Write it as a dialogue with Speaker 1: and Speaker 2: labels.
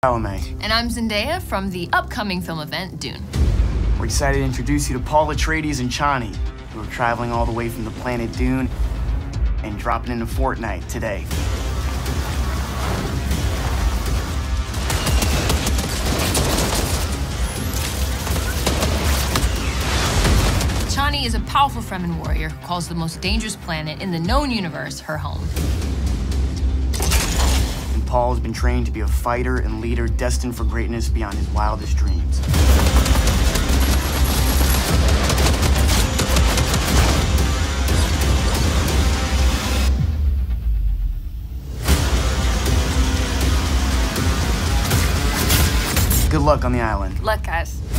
Speaker 1: Salome.
Speaker 2: And I'm Zendaya from the upcoming film event, Dune.
Speaker 1: We're excited to introduce you to Paul Atreides and Chani, who are traveling all the way from the planet Dune and dropping into Fortnite today.
Speaker 2: Chani is a powerful Fremen warrior who calls the most dangerous planet in the known universe her home.
Speaker 1: And Paul has been trained to be a fighter and leader destined for greatness beyond his wildest dreams. Good luck on the island.
Speaker 2: Luck, guys.